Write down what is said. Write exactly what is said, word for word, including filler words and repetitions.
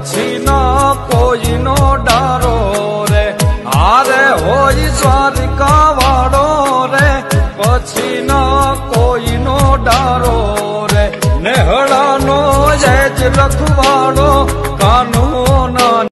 પછી ના કોઈનો ડારો રે હારે હોય દ્વારિકા વાળો રે પછી ના કોઈનો ડારો રે નેહળાનો જ રખવાડો